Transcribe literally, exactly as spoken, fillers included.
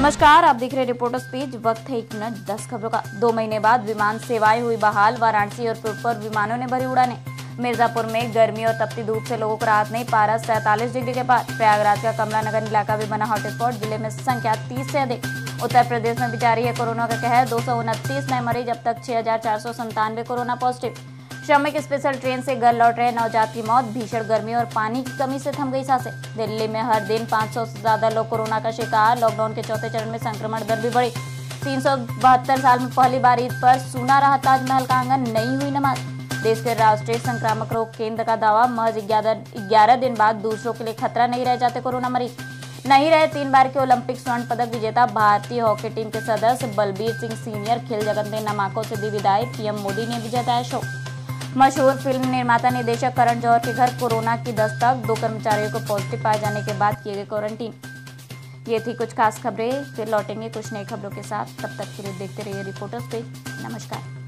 नमस्कार, आप देख रहे रिपोर्टर्स पेज। वक्त है एक मिनट दस खबरों का। दो महीने बाद विमान सेवाएं हुई बहाल। वाराणसी एयरपोर्ट पर विमानों ने भरी उड़ानें। मिर्जापुर में गर्मी और तपती धूप से लोगों को राहत नहीं। पारा सैंतालीस डिग्री के पार। प्रयागराज का कमला नगर इलाका भी बना हॉटस्पॉट। जिले में संख्या तीस से अधिक। उत्तर प्रदेश में भी जारी है कोरोना का कहर। दो सौ उनतीस नए मरीज, अब तक छह हजार चार सौ संतानवे कोरोना पॉजिटिव। श्रमिक स्पेशल ट्रेन से घर लौट रहे नवजात की मौत। भीषण गर्मी और पानी की कमी से थम गई सांसें। दिल्ली में हर दिन पाँच सौ से ज्यादा लोग कोरोना का शिकार। लॉकडाउन के चौथे चरण में संक्रमण दर भी बढ़ी। तीन सौ बहत्तर साल में पहली बार ईद पर सूना रहा ताजमहल का आंगन, नहीं हुई नमाज। देश के राष्ट्रीय संक्रामक रोग केंद्र का दावा, महज ग्यारह दिन बाद दूसरों के लिए खतरा नहीं रह जाते कोरोना मरीज। नहीं रहे तीन बार के ओलंपिक स्वर्ण पदक विजेता भारतीय हॉकी टीम के सदस्य बलबीर सिंह सीनियर। खेल जगत ने नमाकों से दी विदाई। पीएम मोदी ने भी जताया शोक। मशहूर फिल्म निर्माता निर्देशक करण जौहर के घर कोरोना की दस्तक। दो कर्मचारियों को पॉजिटिव पाए जाने के बाद किए गए क्वारंटीन। ये थी कुछ खास खबरें। फिर लौटेंगे कुछ नई खबरों के साथ। तब तक के लिए देखते रहिए रिपोर्टर्स पेज। नमस्कार।